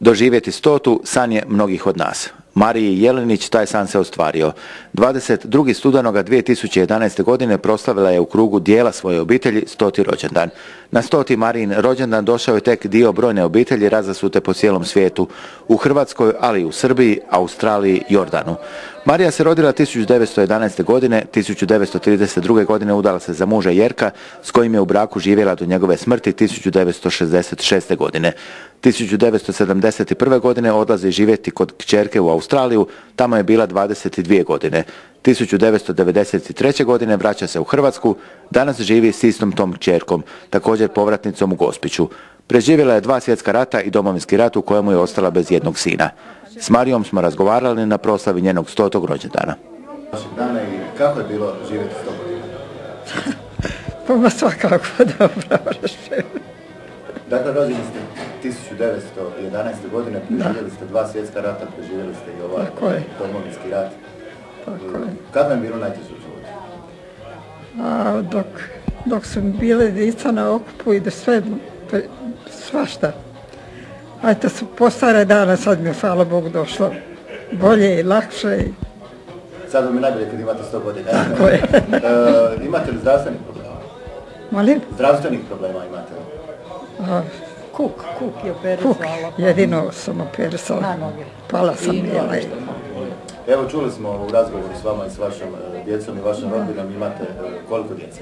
Doživjeti 100. san je mnogih od nas. Mariji Jelenić taj san se ostvario. 22. studenoga 2011. godine proslavila je u krugu dijela svoje obitelji 100. rođendan. Na 100. Marijin rođendan došao je tek dio brojne obitelji razasute po cijelom svijetu, u Hrvatskoj, ali i u Srbiji, Australiji, Jordanu. Marija se rodila 1911. godine, 1932. godine udala se za muža Jerka, s kojim je u braku živjela do njegove smrti 1966. godine. 1971. godine odlazi živjeti kod kćerke u Australiju, tamo je bila 22 godine. 1993. godine vraća se u Hrvatsku, danas živi s istom tom kćerkom, također povratnicom u Gospiću. Preživjela je 2 svjetska rata i Domovinski rat u kojemu je ostala bez jednog sina. S Marijom smo razgovarali na proslavi njenog 100. rođendana. Kako je bilo živjeti s tobom? Pa svakako dobro. Dakle, rođeni ste 1911. godine, preživjeli ste 2 svjetska rata, preživjeli ste i ovaj Domovinski rat. Kada vam je bilo najteže u životu? Dok su bile djeca na okupu i da sve, svašta. Ajde su po stare dane, sad mi je, hvala Bogu, došlo bolje i lakše. Sad vam je najbolje kad imate 100 godina. Tako je. Imate li zdravstvenih problema? Molim? Zdravstvenih problema imate li? Kuk je operisala. Jedino sam operisala. Pala sam bila. Evo, čuli smo u razgovoru s vama i s vašom djecom i vašom rodbinom, imate koliko djece?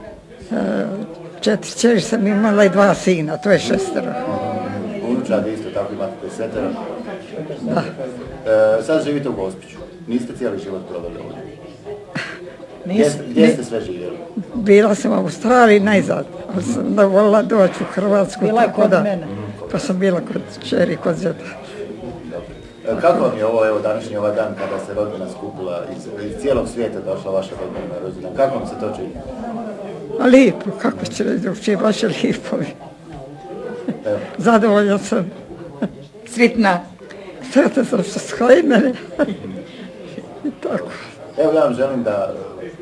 4 kćeri sam imala i 2 sina, to je 6. Unučadi isto tako imate 10. Da. Sad živite u Gospiću, niste cijeli život proveli ovdje? Gdje ste sve živjeli? Bila sam u Australiji najzad, ali sam da volila doći u Hrvatsku. Bila je kod mene. Pa sam bila kod kćeri, kod zeta. Kako vam je ovo, današnji ovaj dan kada se rodbina skupila iz cijelog svijeta došla vaša rodbina na rođendan? Kako vam se to čini? Lijepo, kako će reći drugčije, baš je lijepo. Zadovoljna sam. Sretna. Sretna sam što skoji mene. I tako. Evo, ja vam želim da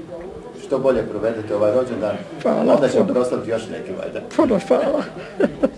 što bolje provedete ovaj rođendan. Hvala. Onda ćemo proslaviti još neki, valjda. Puno hvala.